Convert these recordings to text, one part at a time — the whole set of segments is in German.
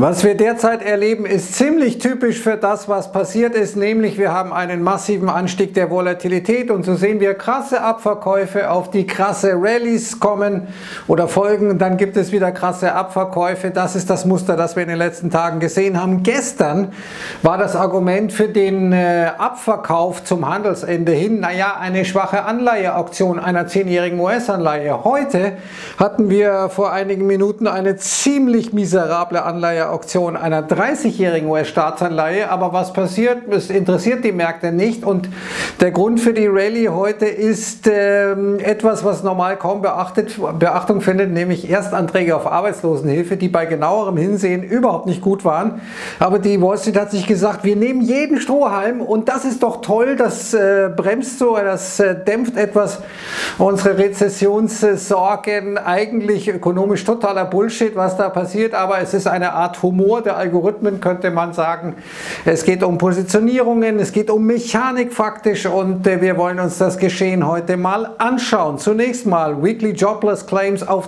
Was wir derzeit erleben, ist ziemlich typisch für das, was passiert ist, nämlich wir haben einen massiven Anstieg der Volatilität und so sehen wir krasse Abverkäufe auf die krasse Rallyes kommen oder folgen, dann gibt es wieder krasse Abverkäufe. Das ist das Muster, das wir in den letzten Tagen gesehen haben. Gestern war das Argument für den Abverkauf zum Handelsende hin, naja, eine schwache Anleiheauktion einer 10-jährigen US-Anleihe. Heute hatten wir vor einigen Minuten eine ziemlich miserable Anleiheauktion einer 30-jährigen US-Staatsanleihe, aber was passiert? Es interessiert die Märkte nicht und der Grund für die Rallye heute ist etwas, was normal kaum Beachtung findet, nämlich Erstanträge auf Arbeitslosenhilfe, die bei genauerem Hinsehen überhaupt nicht gut waren, aber die Wall Street hat sich gesagt, wir nehmen jeden Strohhalm und das ist doch toll, das bremst so, das dämpft etwas unsere Rezessionssorgen, eigentlich ökonomisch totaler Bullshit, was da passiert, aber es ist eine Art Humor der Algorithmen, könnte man sagen. Es geht um Positionierungen, es geht um Mechanik faktisch und wir wollen uns das Geschehen heute mal anschauen. Zunächst mal Weekly Jobless Claims auf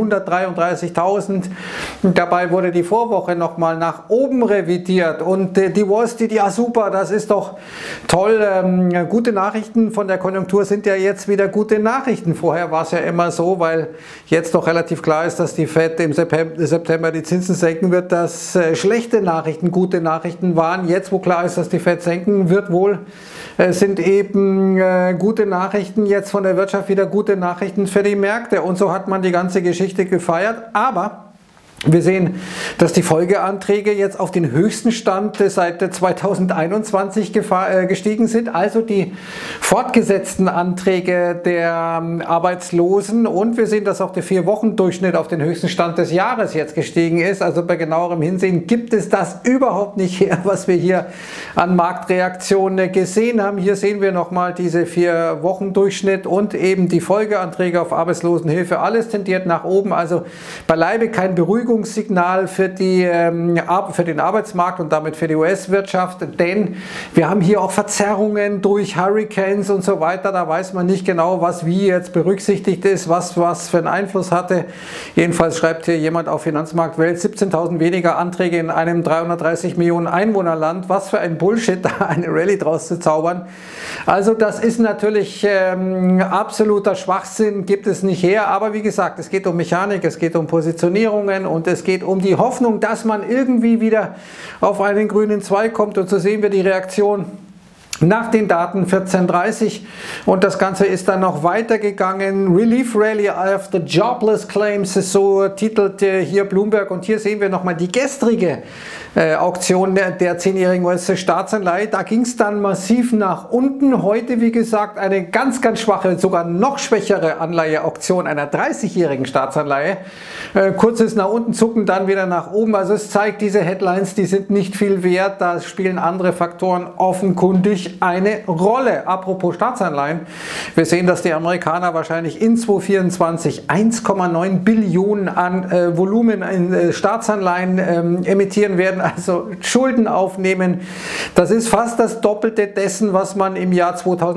233.000. Dabei wurde die Vorwoche nochmal nach oben revidiert und die Wall Street, ja super, das ist doch toll. Gute Nachrichten von der Konjunktur sind ja jetzt wieder gute Nachrichten. Vorher war es ja immer so, weil jetzt doch relativ klar ist, dass die Fed im September die Zinsen senken wird, dass schlechte Nachrichten gute Nachrichten waren. Jetzt, wo klar ist, dass die Fed senken wird, wohl sind eben gute Nachrichten jetzt von der Wirtschaft wieder gute Nachrichten für die Märkte. Und so hat man die ganze Geschichte gefeiert. Aber wir sehen, dass die Folgeanträge jetzt auf den höchsten Stand seit 2021 gestiegen sind, also die fortgesetzten Anträge der Arbeitslosen, und wir sehen, dass auch der 4-Wochen-Durchschnitt auf den höchsten Stand des Jahres jetzt gestiegen ist. Also bei genauerem Hinsehen gibt es das überhaupt nicht her, was wir hier an Marktreaktionen gesehen haben. Hier sehen wir nochmal diese 4-Wochen-Durchschnitt und eben die Folgeanträge auf Arbeitslosenhilfe. Alles tendiert nach oben, also beileibe kein Beruhigungssignal für den Arbeitsmarkt und damit für die US-Wirtschaft, denn wir haben hier auch Verzerrungen durch Hurricanes und so weiter. Da weiß man nicht genau, was wie jetzt berücksichtigt ist, was für einen Einfluss hatte. Jedenfalls schreibt hier jemand auf Finanzmarktwelt, 17.000 weniger Anträge in einem 330 Millionen Einwohnerland. Was für ein Bullshit, da eine Rallye draus zu zaubern. Also das ist natürlich absoluter Schwachsinn, gibt es nicht her. Aber wie gesagt, es geht um Mechanik, es geht um Positionierungen und es geht um die Hoffnung, dass man irgendwie wieder auf einen grünen Zweig kommt. Und so sehen wir die Reaktion nach den Daten 14:30 und das Ganze ist dann noch weitergegangen. Relief Rally after Jobless Claims, so titelt hier Bloomberg, und hier sehen wir nochmal die gestrige Auktion der 10-jährigen US-Staatsanleihe. Da ging es dann massiv nach unten. Heute, wie gesagt, eine ganz, ganz schwache, sogar noch schwächere Anleiheauktion einer 30-jährigen Staatsanleihe. Kurzes nach unten zucken, dann wieder nach oben. Also es zeigt, diese Headlines, die sind nicht viel wert. Da spielen andere Faktoren offenkundig eine Rolle. Apropos Staatsanleihen. Wir sehen, dass die Amerikaner wahrscheinlich in 2024 1,9 Billionen an Volumen in Staatsanleihen emittieren werden, also Schulden aufnehmen. Das ist fast das Doppelte dessen, was man im Jahr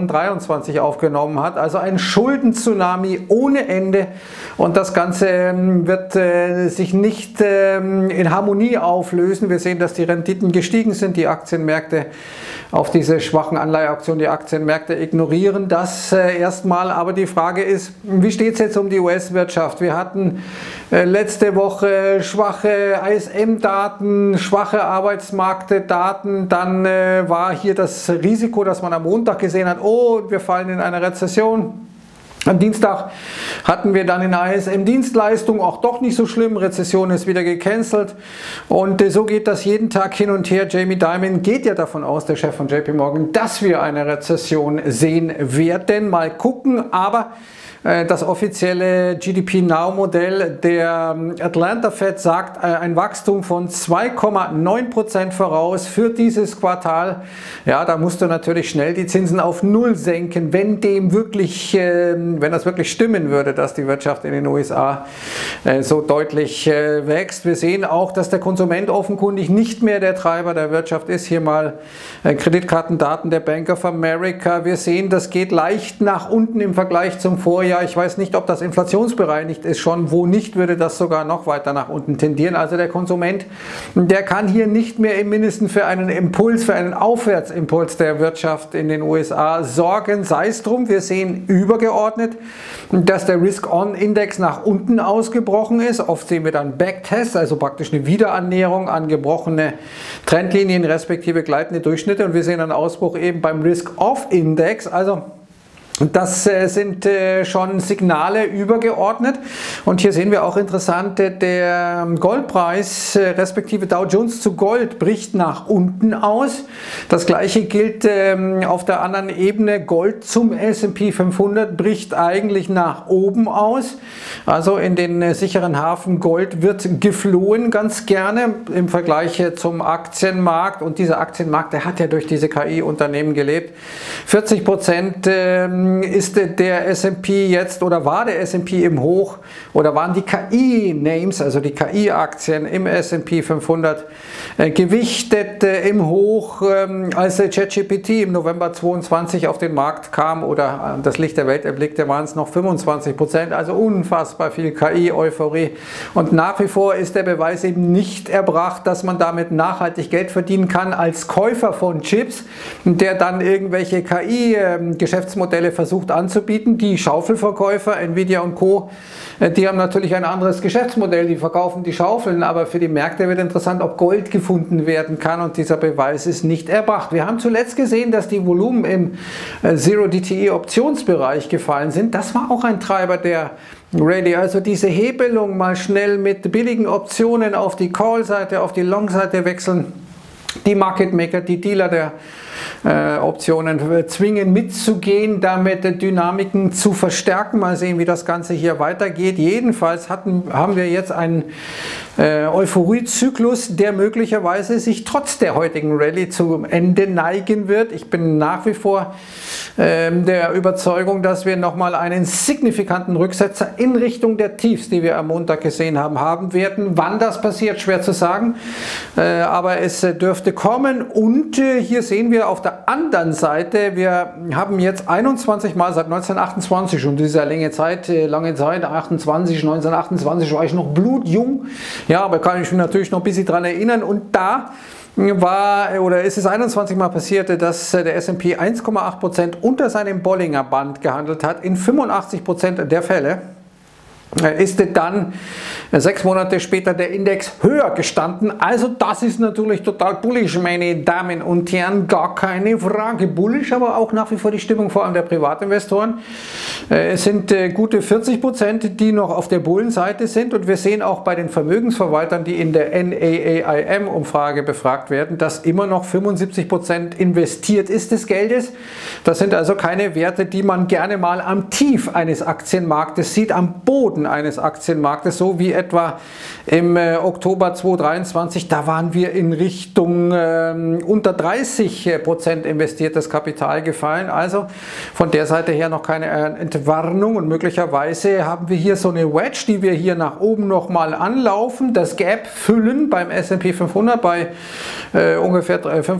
2023 aufgenommen hat. Also ein Schuldentsunami ohne Ende, und das Ganze wird sich nicht in Harmonie auflösen. Wir sehen, dass die Renditen gestiegen sind, die Aktienmärkte auf diese schwachen Anleiheauktionen, die Aktienmärkte ignorieren das erstmal. Aber die Frage ist, wie steht es jetzt um die US-Wirtschaft? Wir hatten letzte Woche schwache ISM-Daten, schwache Arbeitsmarktdaten, dann war hier das Risiko, das man am Montag gesehen hat, oh, wir fallen in eine Rezession. Am Dienstag hatten wir dann in ISM-Dienstleistung, auch doch nicht so schlimm, Rezession ist wieder gecancelt, und so geht das jeden Tag hin und her. Jamie Dimon geht ja davon aus, der Chef von JP Morgan, dass wir eine Rezession sehen werden. Mal gucken, aber das offizielle GDP Now Modell der Atlanta Fed sagt ein Wachstum von 2,9% voraus für dieses Quartal. Ja, da musst du natürlich schnell die Zinsen auf Null senken, wenn das wirklich stimmen würde, dass die Wirtschaft in den USA so deutlich wächst. Wir sehen auch, dass der Konsument offenkundig nicht mehr der Treiber der Wirtschaft ist. Hier mal Kreditkartendaten der Bank of America. Wir sehen, das geht leicht nach unten im Vergleich zum Vorjahr. ja, ich weiß nicht, ob das inflationsbereinigt ist schon, wo nicht, würde das sogar noch weiter nach unten tendieren. Also der Konsument, der kann hier nicht mehr im Mindesten für einen Impuls, für einen Aufwärtsimpuls der Wirtschaft in den USA sorgen. Sei es drum, wir sehen übergeordnet, dass der Risk-On-Index nach unten ausgebrochen ist. Oft sehen wir dann Backtests, also praktisch eine Wiederannäherung an gebrochene Trendlinien respektive gleitende Durchschnitte, und wir sehen einen Ausbruch eben beim Risk-Off-Index. Also das sind schon Signale übergeordnet, und hier sehen wir auch interessant, der Goldpreis respektive Dow Jones zu Gold bricht nach unten aus. Das gleiche gilt auf der anderen Ebene, Gold zum S&P 500 bricht eigentlich nach oben aus. Also in den sicheren Hafen Gold wird geflohen ganz gerne im Vergleich zum Aktienmarkt, und dieser Aktienmarkt, der hat ja durch diese KI-Unternehmen gelebt. 40% ist der S&P jetzt, oder war der S&P im Hoch, oder waren die KI-Names, also die KI-Aktien im S&P 500 gewichtet im Hoch, als ChatGPT im November 22 auf den Markt kam oder das Licht der Welt erblickte, waren es noch 25%, also unfassbar viel KI-Euphorie, und nach wie vor ist der Beweis eben nicht erbracht, dass man damit nachhaltig Geld verdienen kann als Käufer von Chips, der dann irgendwelche KI-Geschäftsmodelle versucht anzubieten. Die Schaufelverkäufer, Nvidia und Co., die haben natürlich ein anderes Geschäftsmodell, die verkaufen die Schaufeln, aber für die Märkte wird interessant, ob Gold gefunden werden kann, und dieser Beweis ist nicht erbracht. Wir haben zuletzt gesehen, dass die Volumen im Zero-DTE-Optionsbereich gefallen sind. Das war auch ein Treiber der Rallye, also diese Hebelung, mal schnell mit billigen Optionen auf die Call-Seite, auf die Long-Seite wechseln. Die Market Maker, die Dealer der Optionen zwingen mitzugehen, damit Dynamiken zu verstärken. Mal sehen, wie das Ganze hier weitergeht. Jedenfalls haben wir jetzt einen Euphoriezyklus, der möglicherweise sich trotz der heutigen Rallye zum Ende neigen wird. Ich bin nach wie vor der Überzeugung, dass wir nochmal einen signifikanten Rücksetzer in Richtung der Tiefs, die wir am Montag gesehen haben, haben werden. Wann das passiert, schwer zu sagen, aber es dürfte kommen. Und hier sehen wir auf der anderen Seite, wir haben jetzt 21 Mal seit 1928, schon dieser lange Zeit, 1928 war ich noch blutjung, ja, aber kann ich mich natürlich noch ein bisschen daran erinnern, und da ist es 21 Mal passiert, dass der S&P 1,8% unter seinem Bollinger Band gehandelt hat. In 85% der Fälle ist dann 6 Monate später der Index höher gestanden. Also das ist natürlich total bullish, meine Damen und Herren, gar keine Frage. Bullish, aber auch nach wie vor die Stimmung vor allem der Privatinvestoren. Es sind gute 40%, die noch auf der Bullenseite sind, und wir sehen auch bei den Vermögensverwaltern, die in der NAAIM-Umfrage befragt werden, dass immer noch 75% investiert ist des Geldes. Das sind also keine Werte, die man gerne mal am Tief eines Aktienmarktes sieht, am Boden eines Aktienmarktes, so wie etwa im Oktober 2023, da waren wir in Richtung unter 30% investiertes Kapital gefallen, also von der Seite her noch keine Entwarnung, und möglicherweise haben wir hier so eine Wedge, die wir hier nach oben nochmal anlaufen, das Gap füllen beim S&P 500 bei ungefähr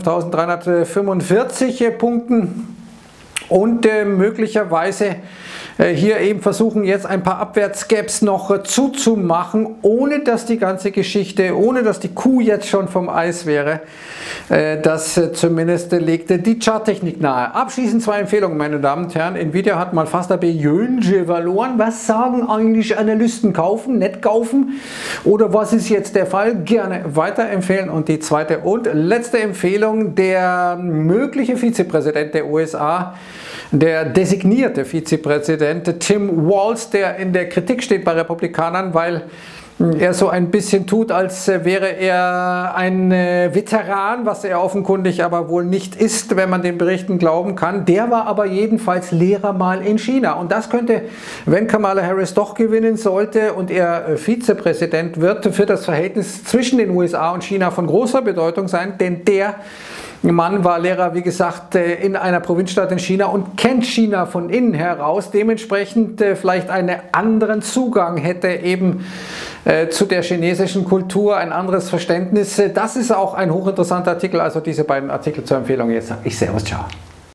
5.345 Punkten, und möglicherweise hier eben versuchen, jetzt ein paar Abwärtsgaps noch zuzumachen, ohne dass die ganze Geschichte, ohne dass die Kuh jetzt schon vom Eis wäre. Das zumindest legte die Charttechnik nahe. Abschließend 2 Empfehlungen, meine Damen und Herren. Nvidia hat mal fast eine Billion verloren. Was sagen eigentlich Analysten? Kaufen, nicht kaufen? Oder was ist jetzt der Fall? Gerne weiterempfehlen. Und die zweite und letzte Empfehlung, der mögliche Vizepräsident der USA, der designierte Vizepräsident Tim Walz, der in der Kritik steht bei Republikanern, weil er so ein bisschen tut, als wäre er ein Veteran, was er offenkundig aber wohl nicht ist, wenn man den Berichten glauben kann. Der war aber jedenfalls Lehrer mal in China. Und das könnte, wenn Kamala Harris doch gewinnen sollte und er Vizepräsident wird, für das Verhältnis zwischen den USA und China von großer Bedeutung sein, denn der Mann war Lehrer, wie gesagt, in einer Provinzstadt in China und kennt China von innen heraus, dementsprechend vielleicht einen anderen Zugang hätte eben zu der chinesischen Kultur, ein anderes Verständnis. Das ist auch ein hochinteressanter Artikel, also diese beiden Artikel zur Empfehlung. Jetzt sage ich Servus, ciao.